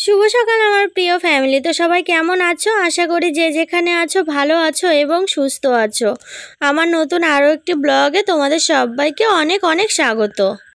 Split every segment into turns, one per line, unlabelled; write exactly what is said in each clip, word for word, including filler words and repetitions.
শুভ সকাল আমার প্রিয় ফ্যামিলি। তো সবাই কেমন আছো? আশা করি যে যেখানে আছো ভালো আছো এবং সুস্থ আছো। আমার নতুন আরও একটি ব্লগে তোমাদের সবাইকে অনেক অনেক স্বাগত।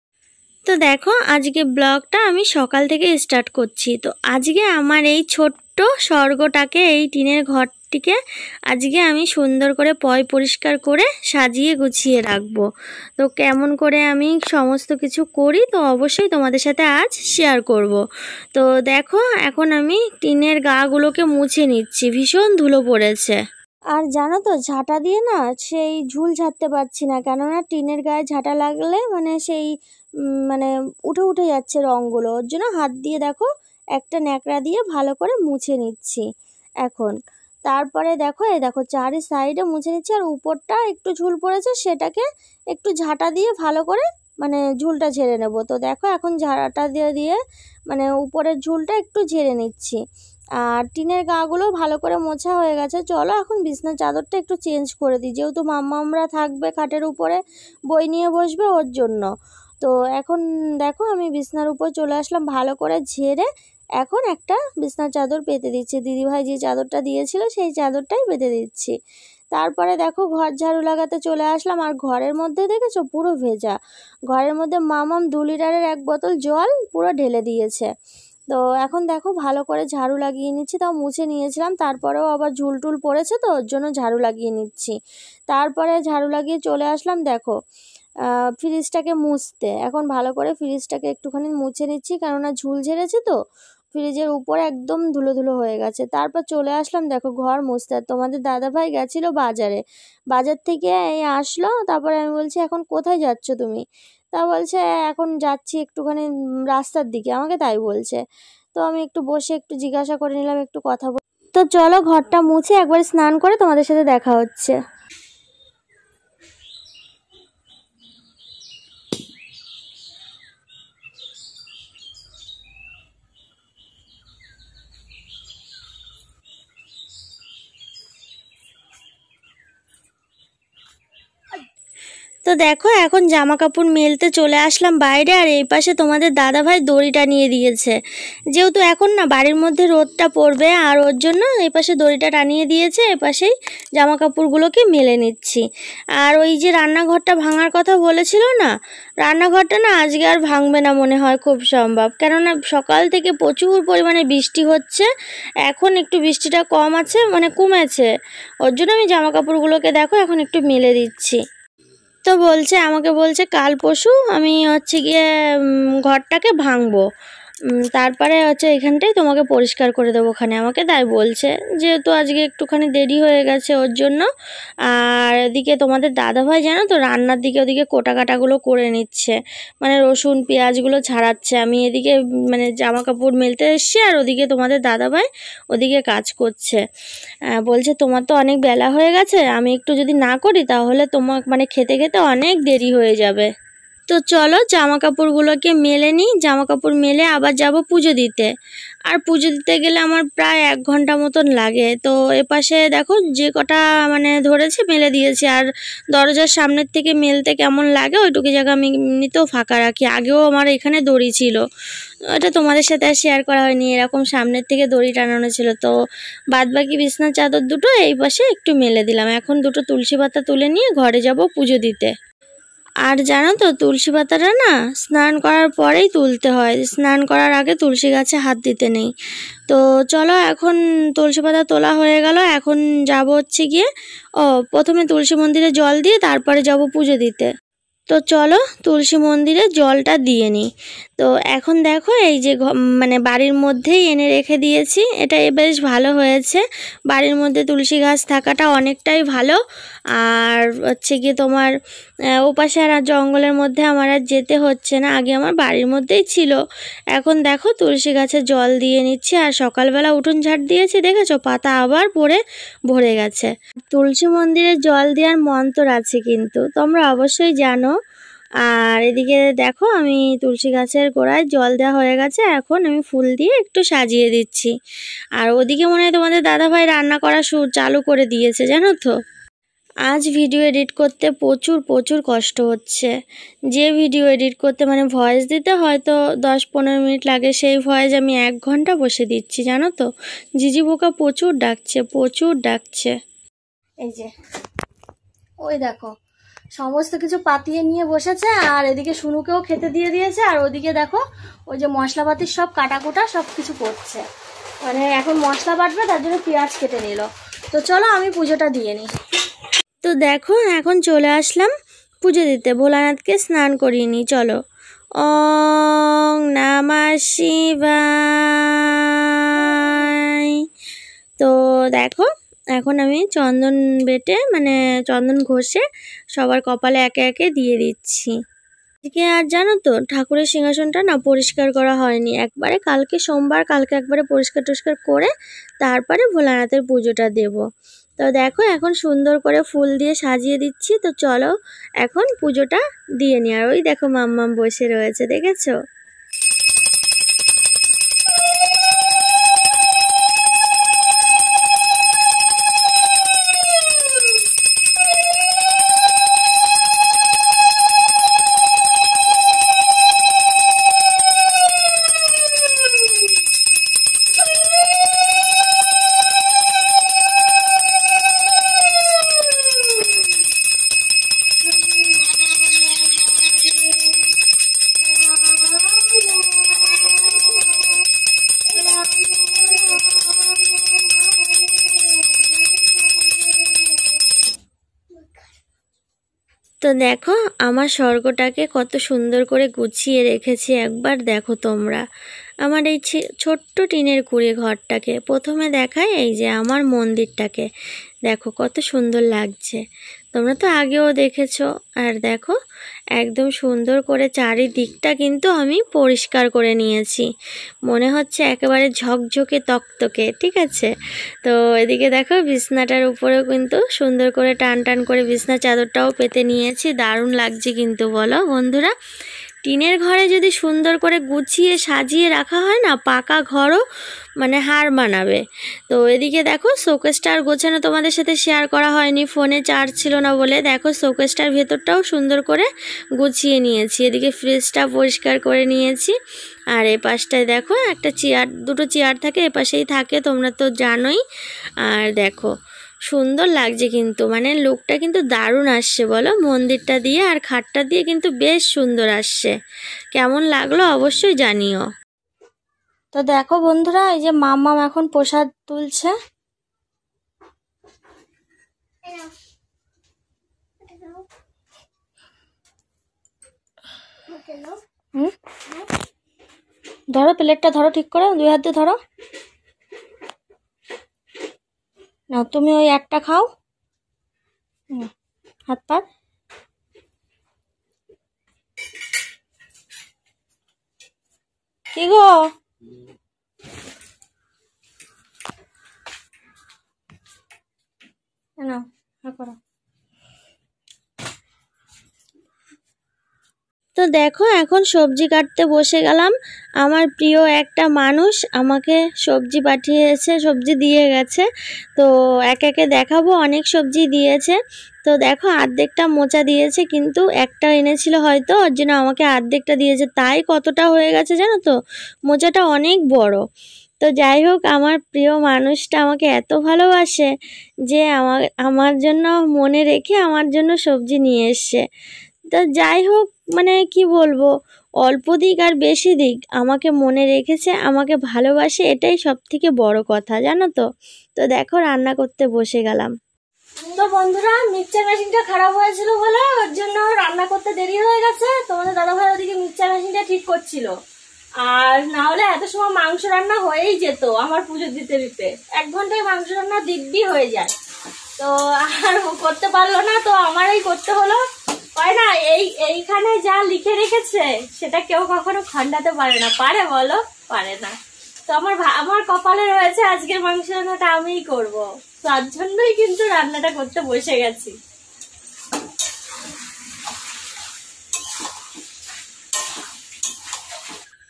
তো দেখো, আজকে ব্লগটা আমি সকাল থেকে স্টার্ট করছি। তো আজকে আমার এই ছোট্ট স্বর্গটাকে, এই টিনের ঘরটিকে আজকে আমি সুন্দর করে পয় পরিষ্কার করে সাজিয়ে গুছিয়ে রাখবো। তো কেমন করে আমি সমস্ত কিছু করি তো অবশ্যই তোমাদের সাথে আজ শেয়ার করব। তো দেখো, এখন আমি টিনের গাগুলোকে মুছে নিচ্ছি, ভীষণ ধুলো পড়েছে। আর জানো তো, ঝাঁটা দিয়ে না সেই ঝুল ঝাড়তে পারছি না, কেননা টিনের গায়ে ঝাঁটা লাগলে মানে সেই মানে উঠে উঠে যাচ্ছে রঙগুলো। ওর জন্য হাত দিয়ে দেখো একটা ন্যাকড়া দিয়ে ভালো করে মুছে নিচ্ছি এখন। তারপরে দেখো, এই দেখো চারি সাইডে মুছে নিচ্ছি, আর উপরটা একটু ঝুল পড়েছে সেটাকে একটু ঝাঁটা দিয়ে ভালো করে মানে ঝুলটা ঝেড়ে নেব। তো দেখো এখন ঝাঁটা দিয়ে দিয়ে মানে উপরের ঝুলটা একটু ঝেড়ে নিচ্ছি। আর টিনের গাগুলো ভালো করে মোছা হয়ে গেছে। চলো এখন বিছনার চাদরটা একটু চেঞ্জ করে দিই, যেহেতু মাম্মামরা থাকবে খাটের উপরে, বই নিয়ে বসবে ওর জন্য। তো এখন দেখো আমি বিছনার উপর চলে আসলাম, ভালো করে ঝেড়ে এখন একটা বিছনার চাদর পেতে দিচ্ছি। দিদিভাই যে চাদরটা দিয়েছিল সেই চাদরটাই পেতে দিচ্ছি। তারপরে দেখো ঘর ঝাড়ু লাগাতে চলে আসলাম, আর ঘরের মধ্যে দেখেছো পুরো ভেজা। ঘরের মধ্যে মামাম দু লিটারের এক বোতল জল পুরো ঢেলে দিয়েছে। তো এখন দেখো ভালো করে ঝাড়ু লাগিয়ে নিচ্ছি, তাও মুছে নিয়েছিলাম, তারপরেও আবার ঝুল টুল পড়েছে তো ওর জন্য ঝাড়ু লাগিয়ে নিচ্ছি। তারপরে ঝাড়ু লাগিয়ে চলে আসলাম দেখো ফ্রিজটাকে মুছতে। এখন ভালো করে ফ্রিজটাকে একটুখানি মুছে নিচ্ছি, কেননা ঝুল ঝেড়েছে তো ফ্রিজের উপরে একদম ধুলো ধুলো হয়ে গেছে। তারপর চলে আসলাম দেখো ঘর মুছতে। আর তোমাদের দাদাভাই গেছিলো বাজারে, বাজার থেকে এই আসলো। তারপরে আমি বলছি এখন কোথায় যাচ্ছ তুমি? তা বলছে এখন যাচ্ছি একটুখানি রাস্তার দিকে, আমাকে তাই বলছে। তো আমি একটু বসে একটু জিজ্ঞাসা করে নিলাম, একটু কথা বল। তো চলো ঘরটা মুছে একবার স্নান করে তোমাদের সাথে দেখা হচ্ছে। তো দেখো এখন জামা কাপড় মেলতে চলে আসলাম বাইরে, আর এই পাশে তোমাদের দাদাভাই দড়ি টানিয়ে দিয়েছে। যেহেতু এখন না বাড়ির মধ্যে রোদটা পড়বে, আর ওর জন্য এই পাশে দড়িটা টানিয়ে দিয়েছে, এ পাশেই জামা কাপড়গুলোকে মেলে নিচ্ছি। আর ওই যে রান্নাঘরটা ভাঙার কথা বলেছিল না, রান্নাঘরটা না আজকে আর ভাঙবে না মনে হয়, খুব সম্ভব। কেননা সকাল থেকে প্রচুর পরিমাণে বৃষ্টি হচ্ছে, এখন একটু বৃষ্টিটা কম আছে, মানে কমেছে। ওর জন্য আমি জামা কাপড়গুলোকে দেখো এখন একটু মেলে দিচ্ছি। তো বলছে, আমাকে বলছে কাল পরশু আমি হচ্ছে গিয়ে ঘরটাকে ভাঙবো, তারপরে হচ্ছে এখানটাই তোমাকে পরিষ্কার করে দেবো ওখানে, আমাকে তাই বলছে। যেহেতু আজকে একটুখানি দেরি হয়ে গেছে ওর জন্য। আর এদিকে তোমাদের দাদাভাই জানো তো রান্নার দিকে ওদিকে কোটা কাটাগুলো করে নিচ্ছে, মানে রসুন পেঁয়াজগুলো ছাড়াচ্ছে। আমি এদিকে মানে জামা কাপড় মেলতে এসছি, আর ওদিকে তোমাদের দাদাভাই ওদিকে কাজ করছে। বলছে তোমার তো অনেক বেলা হয়ে গেছে, আমি একটু যদি না করি তাহলে তোমার মানে খেতে খেতে অনেক দেরি হয়ে যাবে। তো চলো জামা কাপড়গুলোকে মেলে নিই, জামা কাপড় মেলে আবার যাব পুজো দিতে। আর পুজো দিতে গেলে আমার প্রায় এক ঘন্টা মতন লাগে। তো এপাশে দেখো যে কটা মানে ধরেছে মেলে দিয়েছি, আর দরজার সামনের থেকে মেলতে কেমন লাগে ওইটুকু জায়গা আমি এমনিতেও ফাঁকা রাখি। আগেও আমার এখানে দড়ি ছিল, ওটা তোমাদের সাথে আর শেয়ার করা হয়নি, এরকম সামনের থেকে দড়ি টানানো ছিল। তো বাদ বাকি বিছনার চাদর দুটো এই পাশে একটু মেলে দিলাম। এখন দুটো তুলসী পাতা তুলে নিয়ে ঘরে যাব পুজো দিতে। আর জানো তো তুলসী পাতাটা না স্নান করার পরেই তুলতে হয়, স্নান করার আগে তুলসী গাছে হাত দিতে নেই। তো চলো এখন তুলসী পাতা তোলা হয়ে গেল, এখন যাব হচ্ছে গিয়ে ও প্রথমে তুলসী মন্দিরে জল দিয়ে তারপরে যাব পুজো দিতে। তো চলো তুলসী মন্দিরে জলটা দিয়ে নিই। তো এখন দেখো এই যে মানে বাড়ির মধ্যেই এনে রেখে দিয়েছি, এটা বেশ ভালো হয়েছে। বাড়ির মধ্যে তুলসী গাছ থাকাটা অনেকটাই ভালো। আর হচ্ছে গিয়ে তোমার ওপাশে আর জঙ্গলের মধ্যে আমার আর যেতে হচ্ছে না, আগে আমার বাড়ির মধ্যেই ছিল। এখন দেখো তুলসী গাছে জল দিয়ে নিচ্ছি, আর সকালবেলা উঠোন ঝাড় দিয়েছি, দেখেছো পাতা আবার পড়ে ভরে গেছে। তুলসী মন্দিরে জল দেওয়ার মন্ত্র আছে কিন্তু, তোমরা অবশ্যই জানো। আর এদিকে দেখো আমি তুলসী গাছের গোড়ায় জল দেওয়া হয়ে গেছে, এখন আমি ফুল দিয়ে একটু সাজিয়ে দিচ্ছি। আর ওদিকে মনে হয় তোমাদের দাদাভাই রান্না করা শুরু চালু করে দিয়েছে জানো তো। আজ ভিডিও এডিট করতে প্রচুর প্রচুর কষ্ট হচ্ছে। যে ভিডিও এডিট করতে মানে ভয়েস দিতে হয়তো দশ পনেরো মিনিট লাগে, সেই ভয়েস আমি এক ঘন্টা বসে দিচ্ছি জানো তো। ঝিঝি পোকা প্রচুর ডাকছে, প্রচুর ডাকছে। এই যে ওই দেখো সমস্ত কিছু পাতিয়ে নিয়ে বসেছে, আর এদিকে শুনুকেও খেতে দিয়ে দিয়েছে, আর ওদিকে দেখো ওই যে মশলাপাতির সব কাটাকুটা সব কিছু করছে, মানে এখন মশলা বাটবে তার জন্য পেঁয়াজ কেটে নিল। তো চলো আমি পুজোটা দিয়ে নিই। তো দেখো এখন চলে আসলাম পুজো দিতে, ভোলানাথকে স্নান করিয়ে নিই। চলো। ওং নমঃ শিবায়। তো দেখো এখন আমি চন্দন বেটে মানে চন্দন ঘষে সবার কপালে একে একে দিয়ে দিচ্ছি। আজকে আর জানো তো ঠাকুরের সিংহাসনটা না পরিষ্কার করা হয়নি, একবারে কালকে সোমবার কালকে একবারে পরিষ্কার টরিষ্কার করে তারপরে ভোলানাথের পুজোটা দেব। তো দেখো এখন সুন্দর করে ফুল দিয়ে সাজিয়ে দিচ্ছি। তো চলো এখন পুজোটা দিয়ে নি। আর ওই দেখো মাম্মাম বসে রয়েছে, দেখেছো? তো দেখো আমার স্বর্গটাকে কত সুন্দর করে গুছিয়ে রেখেছি, একবার দেখো তোমরা আমার এই ছোট্ট টিনের কুড়ে ঘরটাকে। প্রথমে দেখায় এই যে আমার মন্দিরটাকে, দেখো কত সুন্দর লাগছে, তোমরা তো আগেও দেখেছো। আর দেখো একদম সুন্দর করে চারিদিকটা কিন্তু আমি পরিষ্কার করে নিয়েছি, মনে হচ্ছে একেবারে ঝকঝকে তকতকে, ঠিক আছে? তো এদিকে দেখো বিছনাটার উপরেও কিন্তু সুন্দর করে টান টান করে বিছনা চাদরটাও পেতে নিয়েছি, দারুণ লাগছে কিন্তু বলো বন্ধুরা। টিনের ঘরে যদি সুন্দর করে গুছিয়ে সাজিয়ে রাখা হয় না, পাকা ঘরও মানে হার মানাবে। তো এদিকে দেখো শোকেসটা আর গোছানো তোমাদের সাথে শেয়ার করা হয়নি, ফোনে চার্জ ছিল না বলে। দেখো শোকেসটার ভেতরটাও সুন্দর করে গুছিয়ে নিয়েছি, এদিকে ফ্রিজটা পরিষ্কার করে নিয়েছি। আর এ পাশটায় দেখো একটা চেয়ার, দুটো চেয়ার থাকে, এ পাশেই থাকে, তোমরা তো জানোই। আর দেখো সুন্দর লাগছে কিন্তু, মানে লুকটা কিন্তু দারুণ আসছে বলো, মন্দিরটা দিয়ে আর খাটটা দিয়ে কিন্তু বেশ সুন্দর আসছে। কেমন লাগলো অবশ্যই জানিও। তো দেখো বন্ধুরা এই যে মাম্মাম এখন প্রসাদ তুলছে। হুম ধরো প্লেটটা ধরো ঠিক করে, দুই হাত দিয়ে ধরো। না তুমি ওই একটা খাও, হাত পাত। কি গো না করো। তো দেখো এখন সবজি কাটতে বসে গেলাম। আমার প্রিয় একটা মানুষ আমাকে সবজি পাঠিয়েছে, সবজি দিয়ে গেছে। তো এক একে দেখাবো, অনেক সবজি দিয়েছে। তো দেখো অর্ধেকটা মোচা দিয়েছে, কিন্তু একটা এনেছিল হয়তো, ওর জন্য আমাকে অর্ধেকটা দিয়েছে, তাই কতটা হয়ে গেছে জানো তো, মোচাটা অনেক বড়। তো যাই হোক আমার প্রিয় মানুষটা আমাকে এত ভালোবাসে যে আমার আমার জন্য মনে রেখে আমার জন্য সবজি নিয়ে এসছে। তো যাই হোক মানে কি বলবো, অল্প দিক আর বেশি দিক আমাকে মনে রেখেছে, আমাকে ভালোবাসে, এটাই সব থেকে বড় কথা জানো তো। তো দেখো রান্না করতে বসে গেলাম। তো বন্ধুরা মিক্সচার মেশিনটা খারাপ হয়েছিল বলে ওর জন্য রান্না করতে দেরি হয়ে গেছে। তোমাদের দাদাভাই ওদিকে মিক্সচার মেশিনটা ঠিক করছিল, আর না হলে এত সময় মাংস রান্না হয়েই যেত। আমার পুজো দিতে দিতে এক ঘন্টায় মাংস রান্না দিব্যি হয়ে যায়। তো আর করতে পারলো না, তো আমারই করতে হলো। হয় না, এই এইখানে যা লিখে রেখেছে সেটা কেউ কখনো খণ্ডাতে পারে না, পারে বলো? পারে না। তো আমার আমার কপালে রয়েছে আজকের মাংস রান্নাটা আমিই করব, তার জন্যই কিন্তু রান্নাটা করতে বসে গেছি।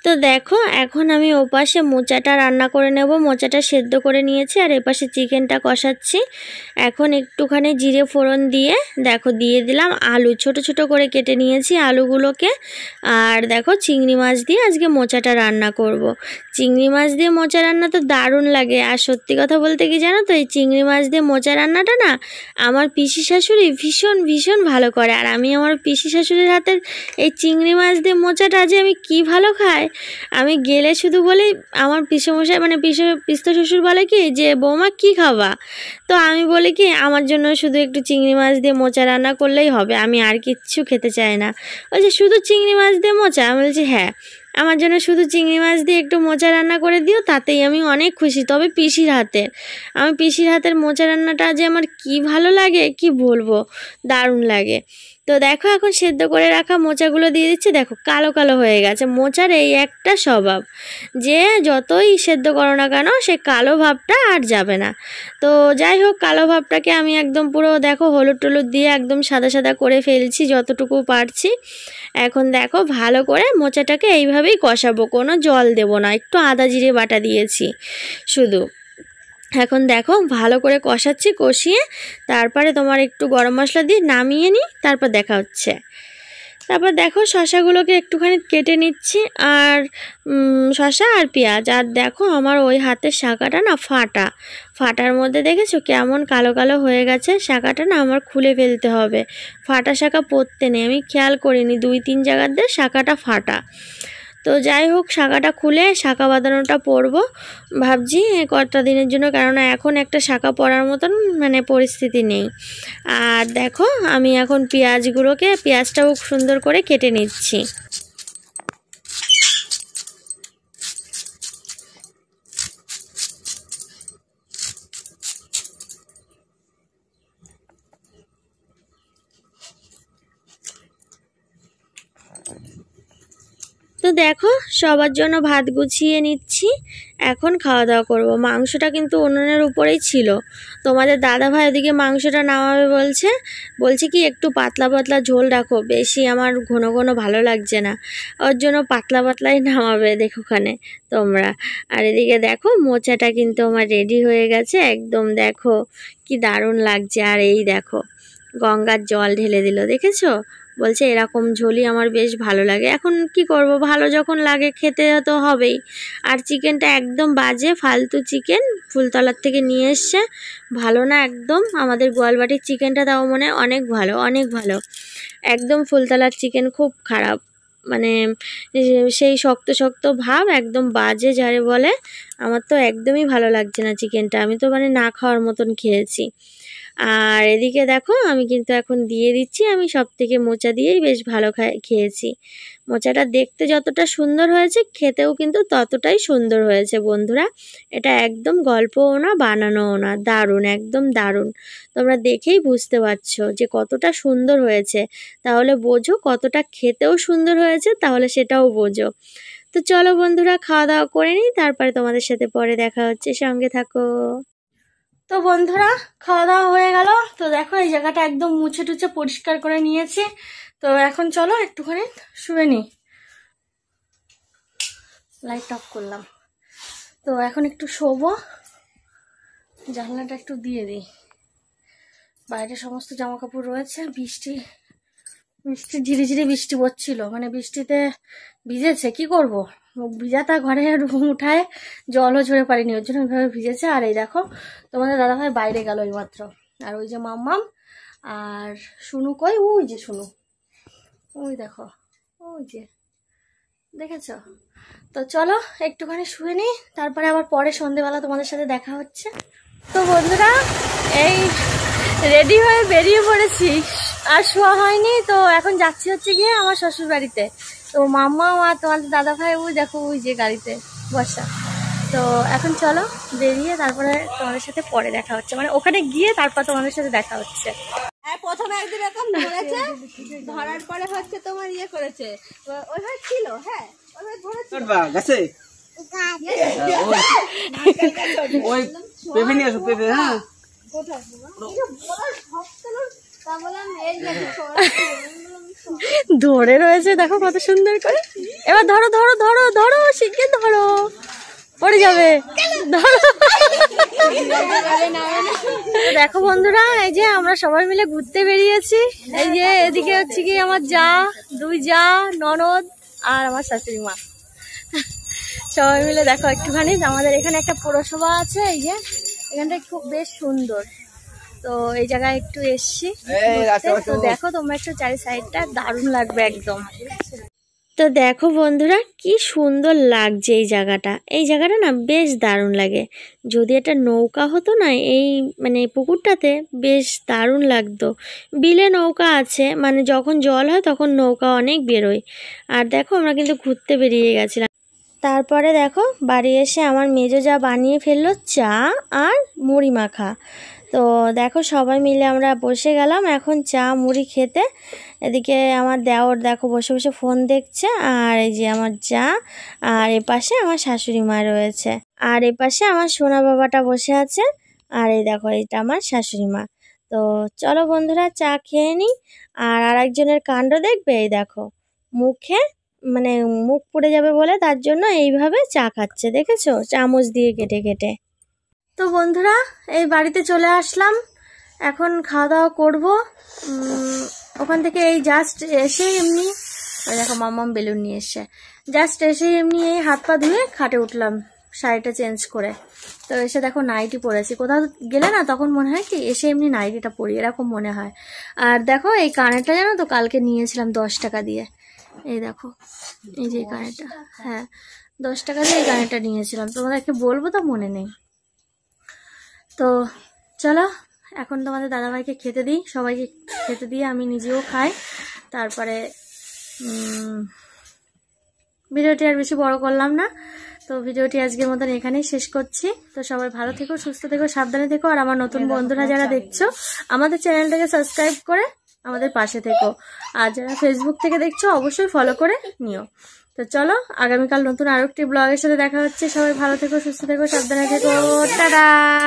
তো দেখো এখন আমি ওপাশে মোচাটা রান্না করে নেব, মোচাটা সেদ্ধ করে নিয়েছি আর এপাশে চিকেনটা কষাচ্ছি। এখন একটুখানি জিরে ফোড়ন দিয়ে দেখো দিয়ে দিলাম আলু, ছোট ছোট করে কেটে নিয়েছি আলুগুলোকে। আর দেখো চিংড়ি মাছ দিয়ে আজকে মোচাটা রান্না করব। চিংড়ি মাছ দিয়ে মোচা রান্না তো দারুণ লাগে। আর সত্যি কথা বলতে কি জানো তো, এই চিংড়ি মাছ দিয়ে মোচা রান্নাটা না আমার পিসি শাশুড়ি ভীষণ ভীষণ ভালো করে। আর আমি আমার পিসি শাশুড়ির হাতের এই চিংড়ি মাছ দিয়ে মোচাটা যে আমি কি ভালো খাই, আমি গেলে শুধু বলি আমার পিসেমশাই মানে পিসে পিস্ত শ্বশুর বলে কি যে বৌমা কি খাবা, তো আমি বলি কি আমার জন্য শুধু একটু চিংড়ি মাছ দিয়ে মোচা রান্না করলেই হবে, আমি আর কিচ্ছু খেতে চাই না। বলছে শুধু চিংড়ি মাছ দিয়ে মোচা? আমি বলছি হ্যাঁ, আমার জন্য শুধু চিংড়ি মাছ দিয়ে একটু মোচা রান্না করে দিও, তাতেই আমি অনেক খুশি। তবে পিসির হাতের, আমি পিসির হাতের মোচা রান্নাটা যে আমার কি ভালো লাগে কি বলবো, দারুণ লাগে। তো দেখো এখন সেদ্ধ করে রাখা মোচাগুলো দিয়ে দিচ্ছি। দেখো কালো কালো হয়ে গেছে। মোচার এই একটা স্বভাব যে যতই সেদ্ধ করো না কেন সে কালো ভাবটা আর যাবে না। তো যাই হোক, কালো ভাবটাকে আমি একদম পুরো দেখো হলুদ টলুদ দিয়ে একদম সাদা সাদা করে ফেলছি যতটুকু পারছি। এখন দেখো ভালো করে মোচাটাকে এইভাবেই কষাবো, কোনো জল দেব না, একটু আদা জিরে বাটা দিয়েছি শুধু। এখন দেখো ভালো করে কষাচ্ছি, কষিয়ে তারপরে তোমার একটু গরম মশলা দিয়ে নামিয়ে নিই, তারপর দেখা হচ্ছে। তারপর দেখো শশাগুলোকে একটুখানি কেটে নিচ্ছি, আর শশা আর পেঁয়াজ। আর দেখো আমার ওই হাতের শাঁখাটা না ফাটা, ফাটার মধ্যে দেখেছো কেমন কালো কালো হয়ে গেছে। শাঁখাটা না আমার খুলে ফেলতে হবে, ফাটা শাঁখা পরতে নেই, আমি খেয়াল করিনি দুই তিন জায়গাতে শাঁখাটা ফাটা। তো যাই হোক শাঁখাটা খুলে শাঁখা বাঁধানোটা পরবো ভাবছি কয়েকটা দিনের জন্য, কেননা এখন একটা শাঁখা পরার মতন মানে পরিস্থিতি নেই। আর দেখো আমি এখন পেঁয়াজগুলোকে পেঁয়াজটাও সুন্দর করে কেটে নিচ্ছি। তো দেখো সবার জন্য ভাত গুছিয়ে নিচ্ছি, এখন খাওয়া দাওয়া করব। মাংসটা কিন্তু উনুনের উপরেই ছিল, তোমাদের দাদা ভাই ওদিকে মাংসটা নামাবে বলছে, বলছে কি একটু পাতলা পাতলা ঝোল রাখো, বেশি আমার ঘন ঘন ভালো লাগছে না, ওর জন্য পাতলা পাতলাই নামাবে দেখোখানে তোমরা। আর এদিকে দেখো মোচাটা কিন্তু আমার রেডি হয়ে গেছে একদম, দেখো কি দারুণ লাগছে। আর এই দেখো গঙ্গার জল ঢেলে দিল, দেখেছো? বলছে এরকম ঝোলই আমার বেশ ভালো লাগে। এখন কি করব, ভালো যখন লাগে খেতে তো হবেই। আর চিকেনটা একদম বাজে ফালতু চিকেন, ফুলতলার থেকে নিয়ে এসছে, ভালো না একদম। আমাদের গোয়ালবাটির চিকেনটা তাও মনে অনেক ভালো, অনেক ভালো। একদম ফুলতলার চিকেন খুব খারাপ, মানে সেই শক্ত শক্ত ভাব, একদম বাজে যারে বলে। আমার তো একদমই ভালো লাগছে না চিকেনটা, আমি তো মানে না খাওয়ার মতন খেয়েছি। আর এদিকে দেখো আমি কিন্তু এখন দিয়ে দিচ্ছি, আমি সব থেকে মোচা দিয়েই বেশ ভালো খেয়েছি। মোচাটা দেখতে যতটা সুন্দর হয়েছে খেতেও কিন্তু ততটাই সুন্দর হয়েছে বন্ধুরা। এটা একদম গল্পও না বানানোও না, দারুণ, একদম দারুণ। তোমরা দেখেই বুঝতে পারছো যে কতটা সুন্দর হয়েছে, তাহলে বোঝো কতটা খেতেও সুন্দর হয়েছে, তাহলে সেটাও বোঝো। তো চলো বন্ধুরা খাওয়া দাওয়া করে নিই, তারপরে তোমাদের সাথে পরে দেখা হচ্ছে, সঙ্গে থাকো। তো বন্ধুরা খাওয়া দাওয়া হয়ে গেল। তো দেখো এই জায়গাটা একদম মুছে টুছে পরিষ্কার করে নিয়েছি। তো এখন চলো একটুখানি শুয়ে নিই, লাইট অফ করলাম। তো এখন একটু শোবো, জানলাটা একটু দিয়ে দিই, বাইরে সমস্ত জামা কাপড় রয়েছে। বৃষ্টি বৃষ্টি ঝিরি ঝিরি বৃষ্টি পড়ছিল, মানে বৃষ্টিতে ভিজেছে, কি করব, ভিজাতা ঘরে উঠায় জলও ঝরে পারিনি, ওর জন্য ওইভাবে ভিজেছে। আর এই দেখো তোমাদের দাদাভাই বাইরে গেল এইমাত্র, আর ওই যে মাম্মাম আর শুনু কই, ওই যে শুনু, ওই দেখো ওই যে, দেখেছ? তো চলো একটুখানি শুয়ে নিই, তারপরে আবার পরে সন্ধেবেলা তোমাদের সাথে দেখা হচ্ছে। তো বন্ধুরা এই রেডি হয়ে বেরিয়ে পড়েছি, আর শোয়া হয়নি। তো এখন যাচ্ছি হচ্ছে গিয়ে আমার শ্বশুর বাড়িতে। তো মাম্মা আর তোমাদের দাদা ভাই ওই দেখো ওই যে গাড়িতে বসা। তো এখন চলো বেরিয়ে তারপরে তোমাদের সাথে পরে দেখা হচ্ছে, মানে ওখানে গিয়ে তারপর তোমাদের সাথে দেখা হচ্ছে।
হ্যাঁ প্রথমে একদিন এরকম ধরেছে, ধরার পরে হচ্ছে তোমার ইয়ে করেছে, ওইভাবে ছিল। হ্যাঁ ওইভাবে ধরেছে গাছে, ওই পেঁপে নিয়ে আসো, পেঁপে। হ্যাঁ কোথায় তা বললাম এই দেখো
ধরে রয়েছে দেখো কত সুন্দর করে। এবার ধরো ধরো ধরো ধরো শিখিয়ে ধরো, পড়ে যাবে, ধরো। দেখো বন্ধুরা, এই যে আমরা সবাই মিলে ঘুরতে বেরিয়েছি। এই যে এদিকে হচ্ছে কি আমার যা, দুই যা, ননদ আর আমার শাশুড়ি মা, সবাই মিলে দেখো একটুখানি। আমাদের এখানে একটা পৌরসভা আছে, এই যে এখানটা খুব বেশ সুন্দর। তো এই জায়গায় একটু এসছি, তো দেখো তোমরা একটু চারি সাইডটা দারুণ লাগবে একদম। তো দেখো বন্ধুরা কি সুন্দর লাগছে এই জায়গাটা। এই জায়গাটা না বেশ দারুণ লাগে। যদি একটা নৌকা হতো না এই মানে পুকুরটাতে, বেশ দারুণ লাগতো। বিলে নৌকা আছে, মানে যখন জল হয় তখন নৌকা অনেক বেরোয়। আর দেখো আমরা কিন্তু ঘুরতে বেরিয়ে গেছিলাম। তারপরে দেখো বাড়ি এসে আমার মেজো যা বানিয়ে ফেললো চা আর মুড়ি মাখা। তো দেখো সবাই মিলে আমরা বসে গেলাম এখন চা মুড়ি খেতে। এদিকে আমার দেওর দেখো বসে বসে ফোন দেখছে, আর এই যে আমার চা, আর এপাশে আমার শাশুড়ি মা রয়েছে, আর এপাশে আমার সোনা বাবাটা বসে আছে, আর এই দেখো এটা আমার শাশুড়ি মা। তো চলো বন্ধুরা চা খেয়ে নিই। আর আরেকজনের কাণ্ড দেখবে, এই দেখো মুখে মানে মুখ পুড়ে যাবে বলে তার জন্য এইভাবে চা খাচ্ছে, দেখেছো, চামচ দিয়ে কেটে কেটে। তো বন্ধুরা এই বাড়িতে চলে আসলাম, এখন খাওয়া দাওয়া করবো। ওখান থেকে এই জাস্ট এসে এমনি দেখো মাম্মাম বেলুন নিয়ে এসছে, জাস্ট এসে এমনি এই হাত পা ধুয়ে খাটে উঠলাম শাড়িটা চেঞ্জ করে। তো এসে দেখো নাইটি পরেছি, কোথাও গেলে না তখন মনে হয় কি এসে এমনি নাইটিটা পরি, এরকম মনে হয়। আর দেখো এই কানেরটা জানো তো কালকে নিয়েছিলাম দশ টাকা দিয়ে, এই দেখো এই যে কানেরটা, হ্যাঁ দশ টাকা দিয়ে এই কানেরটা নিয়েছিলাম, তোমাদেরকে বলবো তো মনে নেই। তো চলো এখন তোমাদের দাদাভাইকে খেতে দিই, সবাইকে খেতে দিয়ে আমি নিজেও খাই। তারপরে ভিডিওটি আর বেশি বড় করলাম না, তো ভিডিওটি আজকের মতন এখানেই শেষ করছি। তো সবাই ভালো থেকো, সুস্থ থেকো, সাবধানে থেকো। আর আমার নতুন বন্ধুরা যারা দেখছো আমাদের চ্যানেলটাকে সাবস্ক্রাইব করে আমাদের পাশে থেকো, আর যারা ফেসবুক থেকে দেখছো অবশ্যই ফলো করে নিও। তো চলো আগামীকাল নতুন আরেকটি ব্লগের সাথে দেখা হচ্ছে। সবাই ভালো থেকো, সুস্থ থেকো, সাবধানে থেকো, টাটা।